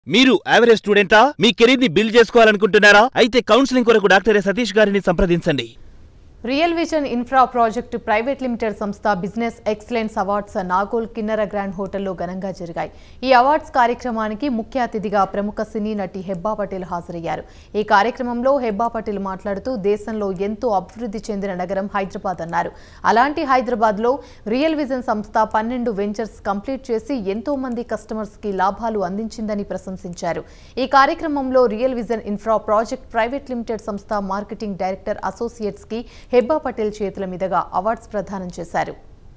మీరు యావరేజ్ స్టూడెంటా? మీ కెరీర్ ని బిల్డ్ చేసుకోవాలనుకుంటున్నారా? అయితే కౌన్సిలింగ్ కొరకు డాక్టర్ సతీష్ గారిని సంప్రదించండి. Real Vision Infra Project Private Limited సంస్థ business excellence awards Nagole Kinnera Grand హోటల్లో ఘనంగా జరిగాయి. ఈ అవార్డ్స్ కార్యక్రమానికి ముఖ్య అతిథిగా ప్రముఖ సినీ నటి హెబ్బా పటేల్ హాజరయ్యారు. ఈ కార్యక్రమంలో హెబ్బా పటేల్ మాట్లాడుతూ దేశంలో ఎంతో అభివృద్ధి చెందిన నగరం హైదరాబాద్ అన్నారు. అలాంటి హైదరాబాద్లో రియల్ విజన్ సంస్థ 12 వెంచర్స్ కంప్లీట్ చేసి ఎంతో మంది కస్టమర్స్ కి లాభాలు అందించిందని ప్రశంసించారు. ఈ కార్యక్రమంలో Real Vision Infra Project Private Limited సంస్థ మార్కెటింగ్ డైరెక్టర్ అసోసియేట్స్ కి హెబ్బా పటేల్ చేతుల మీదుగా అవార్డ్స్ ప్రదానం చేశారు.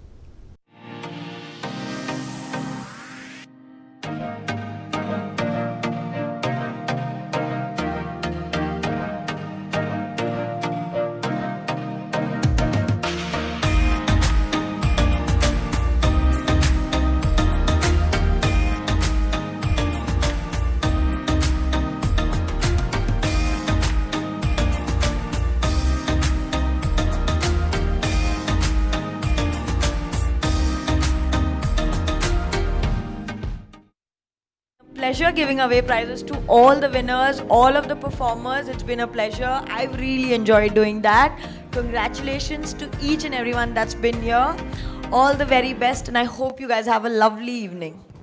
Pleasure giving away prizes to all the winners, all of the performers. It's been a pleasure. I've really enjoyed doing that. Congratulations to each and everyone that's been here. All the very best, and I hope you guys have a lovely evening.